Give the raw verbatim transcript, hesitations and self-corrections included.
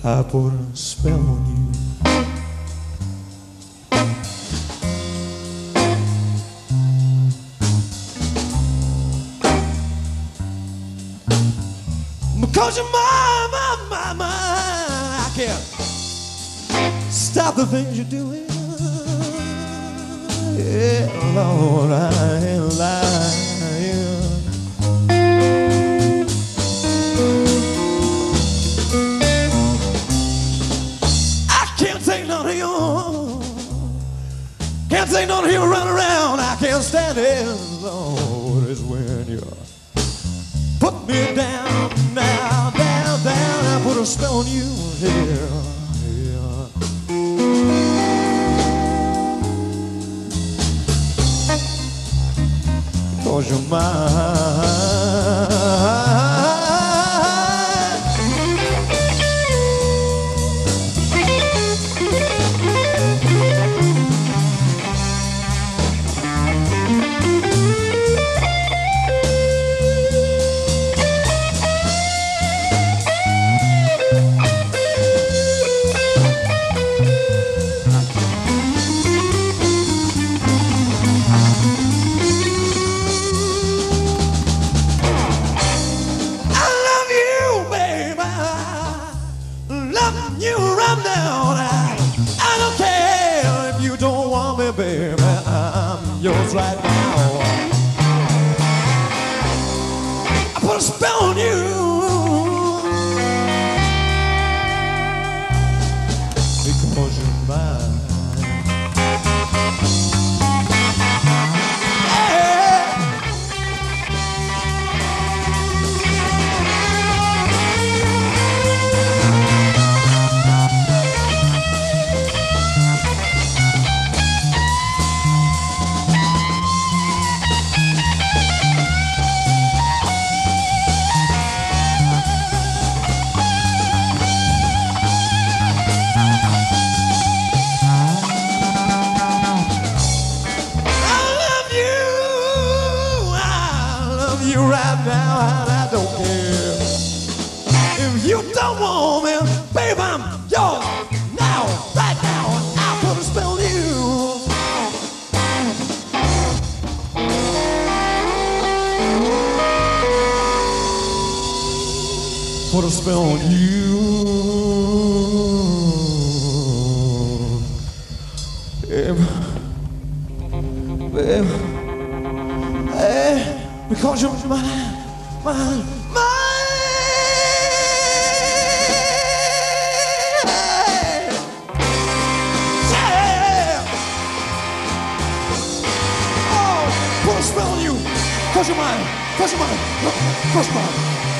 I put a spell on you. Because you're my, my, my, my, I can't stop the things you're doing. Yeah, Lord, I ain't lying. I can't take none of you. Can't take none of you run around. I can't stand it, Lord, it's when you put me down, down, down, down. I put a spell on you, yeah, yeah. Cause you're mine. You run down. I, I don't care if you don't want me, baby. I'm yours right now. I put a spell on you because you're mine. Right now, and I don't care if you don't want me, babe. I'm yours now, right now. I'll put a spell on you. Put a spell on you, babe, babe. Hey. Because you're mine, mine, mine. Yeah. Oh, put a spell on you. Because you're mine, because you're mine, because you're mine.